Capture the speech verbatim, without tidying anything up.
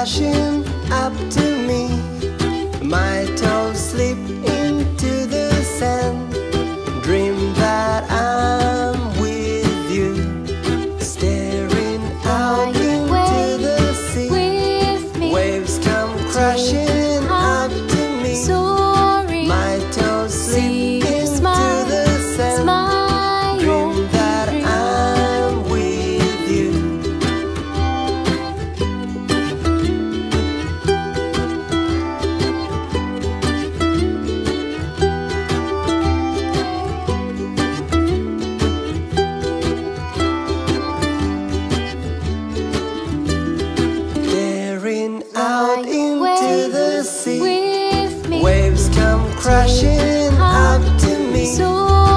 crashing up to me. My toes slip into the sand. Dream that I'm with you, staring out into the sea. Waves come crashing up to me. My toes slip into the sand. Dream that I'm with you. Staring out into the sea. Waves come crashing up to me.